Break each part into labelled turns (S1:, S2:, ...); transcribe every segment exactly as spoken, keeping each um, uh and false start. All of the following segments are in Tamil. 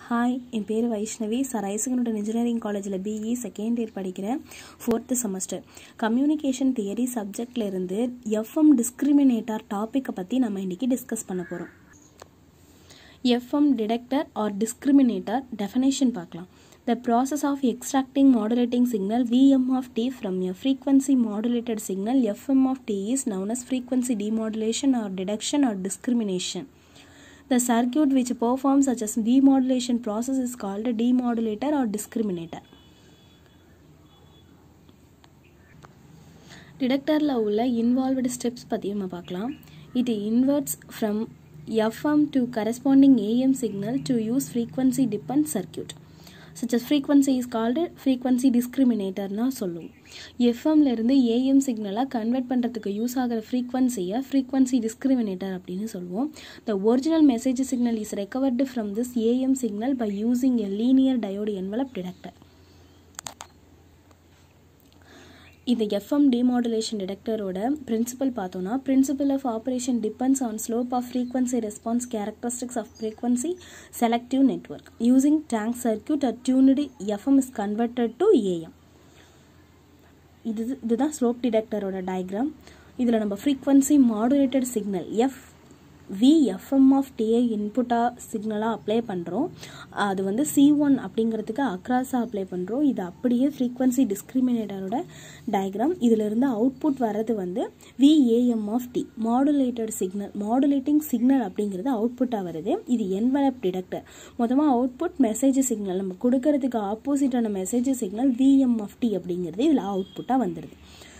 S1: ஹாய், என் பேர் வைஷ்ணவி. சார் ஐசகனுடன் இன்ஜினியரிங் காலேஜில் பிஇ செகண்ட் இயர் படிக்கிறேன், ஃபோர்த்து செமஸ்டர். கம்யூனிகேஷன் தியரி சப்ஜெக்டில் இருந்து எஃப்எம் டிஸ்கிரிமினேட்டர் டாப்பிக்கை பற்றி நம்ம இன்றைக்கி டிஸ்கஸ் பண்ண போகிறோம். FM detector or discriminator definition பார்க்கலாம். The process of extracting modulating signal V M of t from a frequency modulated signal F M of t is known as frequency demodulation or detection or discrimination. The circuit which performs such as demodulation process is called a demodulator or discriminator. Detectorல உள்ள involved steps பத்தி நம்ம பார்க்கலாம். It inverts from F M to corresponding A M signal to use frequency dependent circuit. Such as frequency is called frequency discriminator னா சொல்லுவோம். எஃப்எம்ல இருந்து ஏஎம் சிக்னலா கன்வெர்ட் பண்றதுக்கு யூஸ் ஆகிற ஃப்ரீக்வன்சியை frequency discriminator அப்படின்னு சொல்லுவோம். The original message signal is recovered from this A M signal by using a linear diode envelope detector. இந்த எஃப்எம் டிமாடுலேஷன் டிடெக்டரோட பிரின்சிபல் பார்த்தோம்னா, principle of operation depends on slope of frequency response characteristics of frequency selective network using tank circuit at tuned FM is converted to AM. இது இதுதான் ஸ்லோப் டிடெக்டரோட டயக்ராம். இதில் நம்ம frequency modulated signal F V FM of DI இன்புட்டாக சிக்னலாக அப்ளை பண்ணுறோம். அது வந்து சி ஒன் அப்படிங்கிறதுக்கு அக்ராஸாக அப்ளை பண்ணுறோம். இது அப்படியே ஃப்ரீக்வன்சி டிஸ்கிரிமினேட்டரோட டயக்ராம். இதிலிருந்து அவுட்புட் வர்றது வந்து VAM of T modulated signal modulating signal அப்படிங்கிறது அவுட்புட்டாக வருது. இது என்வலப் டிடெக்டர். மொத்தமாக அவுட்புட் மெசேஜ் சிக்னல் நம்ம கொடுக்கறதுக்கு ஆப்போசிட்டான message signal VM of T அப்படிங்கிறது இதில் அவுட்புட்டாக வந்துடுது.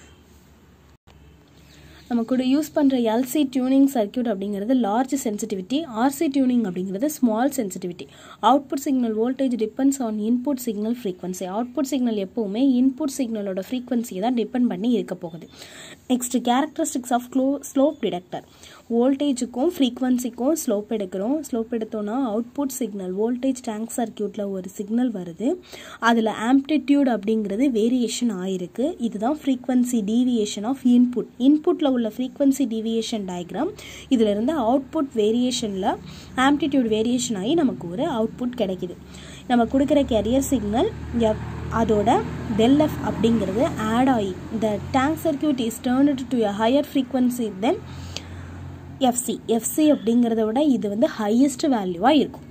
S1: நம்ம கூட யூஸ் பண்ணுற எல்சி டியூனிங் சர்க்கியூட் அப்படிங்கிறது லார்ஜ் சென்சிட்டிவிட்டி, ஆர்சி டியூனிங் அப்படிங்கிறது small sensitivity. Output signal voltage depends on input signal frequency. Output signal எப்போவுமே இன்புட் சிக்னலோட ஃப்ரீக்வன்சியை தான் டிபெண்ட் பண்ணி இருக்க போகுது. Next characteristics of glow slope detector. வோல்டேஜுக்கும் ஃப்ரீக்வன்சிக்கும் ஸ்லோப் எடுக்கிறோம். ஸ்லோப் எடுத்தோன்னா அவுட்புட் சிக்னல் வோல்டேஜ் டேங்க் சர்க்கியூட்டில் ஒரு சிக்னல் வருது. அதில் ஆம்ப்ளிடியூட் அப்படிங்கிறது வேரியேஷன் ஆயிருக்கு. இதுதான் ஃப்ரீக்வன்சி டீவியேஷன் ஆஃப் இன்புட். இன்புட்டில் உள்ள ஃப்ரீக்வன்சி டீவியேஷன் டயக்ராம். இதில் இருந்து அவுட்புட் வேரியேஷனில் ஆம்ப்ளிடியூட் வேரியேஷன் ஆகி நமக்கு ஒரு அவுட்புட் கிடைக்குது. நம்ம கொடுக்குற கேரியர் சிக்னல் எப் அதோட டெல் எஃப் அப்படிங்கிறது ஆட் ஆகி இந்த tank circuit is turned to a higher frequency than FC. FC அப்படிங்கிறத விட இது வந்து ஹையஸ்ட் வேல்யூவாக இருக்கும்.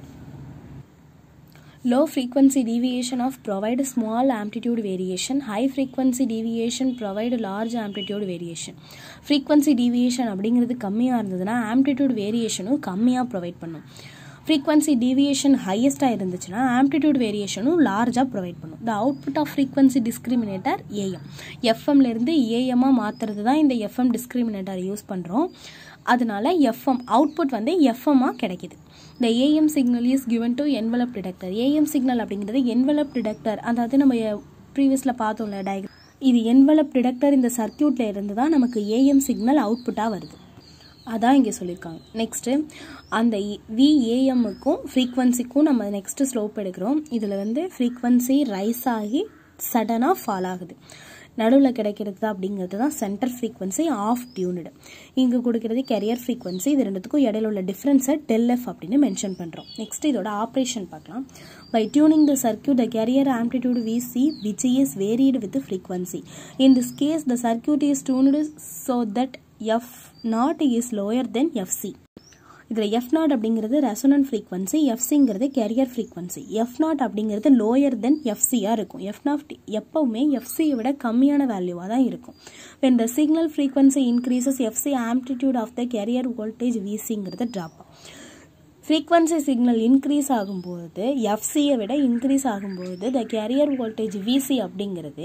S1: Low frequency deviation of provide small amplitude variation. High frequency deviation provide large amplitude variation. Frequency deviation அப்படிங்கிறது கம்மியாக இருந்ததுன்னா ஆம்ப்ளிடியூட் வேரியேஷனும் கம்மியாக ப்ரொவைட் பண்ணும். ஃப்ரீக்வன்சி டீவியேஷன் ஹையஸ்ட்டாக இருந்துச்சுன்னா ஆம்ப்ளிடியூட் வேரியேஷனும் லார்ஜாக ப்ரொவைட் பண்ணும். The output of frequency discriminator AM. எஃப்எம்லேருந்து ஏஎம்மாக மாற்றுறது தான் இந்த எஃப்எம் டிஸ்கிரிமினேட்டர் யூஸ் பண்ணுறோம். அதனால எஃப்எம் அவுட்புட் வந்து எஃப்எம்மாக கிடைக்கிது. இந்த AM signal is given to envelope detector. AM signal அப்படிங்கிறது என்வலப் டிடெக்டர், அதாவது நம்ம ப்ரீவியஸில் பார்த்தோம்ல டயக்ராம், இது என்வலப் டிடெக்டர். இந்த சர்க்கியூட்டில் இருந்து தான் நமக்கு ஏஎம் சிக்னல் அவுட்புட்டாக வருது. அதான் இங்கே சொல்லியிருக்காங்க. நெக்ஸ்ட்டு அந்த விஏஎம்முக்கும் ஃப்ரீக்வன்சிக்கும் நம்ம நெக்ஸ்ட்டு ஸ்லோப் எடுக்கிறோம். இதில் வந்து ஃப்ரீக்வன்சி ரைஸ் ஆகி சடனாக ஃபால் ஆகுது. நடுவில் கிடைக்கிறது அப்படிங்கிறது தான் சென்டர் ஃப்ரீக்வன்சி ஆஃப் டியூனிடு. இங்கே கொடுக்கறது கேரியர் ஃப்ரீக்வன்சி. இது ரெண்டுத்துக்கும் இடையில உள்ள டிஃப்ரென்ஸை டெல் எஃப் அப்படின்னு மென்ஷன் பண்ணுறோம். நெக்ஸ்ட் இதோட ஆப்ரேஷன் பார்க்கலாம். By tuning the circuit the carrier amplitude V C which is varied with frequency. In this case the circuit is tuned so that F naught is lower than FC. இதில் எஃப் நாட் அப்படிங்கிறது ரெசோனன்ட் ஃப்ரீக்வன்சி, எஃப்சிங்கிறது கேரியர் ஃப்ரீக்வன்சி. எஃப் நாட் அப்படிங்கிறது லோயர் தென் எஃப்சியாக இருக்கும். எஃப் நாட் எப்பவுமே எஃப்சியை விட கம்மியான வேல்யூவாக தான் இருக்கும். when the signal frequency increases FC amplitude of the carrier voltage விசிங்கிறது ட்ராப். ஃப்ரீக்வன்சி சிக்னல் இன்க்ரீஸ் ஆகும்போது எஃப்சியை விட இன்க்ரீஸ் ஆகும்போது த கேரியர் வோல்டேஜ் விசி அப்படிங்கிறது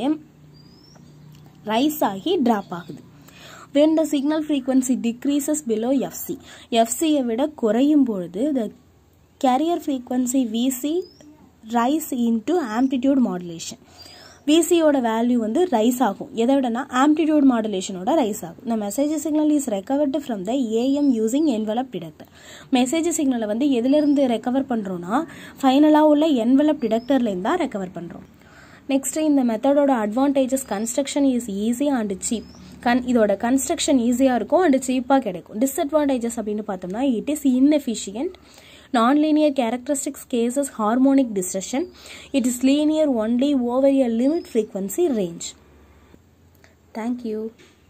S1: ரைஸ் ஆகி ட்ராப் ஆகுது. when the signal frequency decreases below F C, F C விட குறையும் பொழுது the carrier frequency V C rise into amplitude modulation. V C ஓட வேல்யூ வந்து ரைஸ் ஆகும். எதை விடனா ஆம்ப்ளிடியூட் மாடுலேஷனோட ரைஸ் ஆகும். the message signal is recovered from the A M using envelope detector. Message சிக்னலை வந்து எதிலிருந்து ரெக்கவர் பண்ணுறோன்னா ஃபைனலாக உள்ள என்வலப் டிடெக்டர்லேருந்து தான் ரெக்கவர் பண்ணுறோம். நெக்ஸ்ட் இந்த மெத்தடோட advantages construction is easy and cheap. கன் இதோட கன்ஸ்ட்ரக்ஷன் ஈஸியாக இருக்கும் அண்ட் சீப்பாக கிடைக்கும். டிஸ்அட்வான்டேஜஸ் அப்படின்னு பார்த்தோம்னா it is inefficient, Non-linear characteristics cases harmonic distortion. It is linear only over a limit frequency range. Thank you.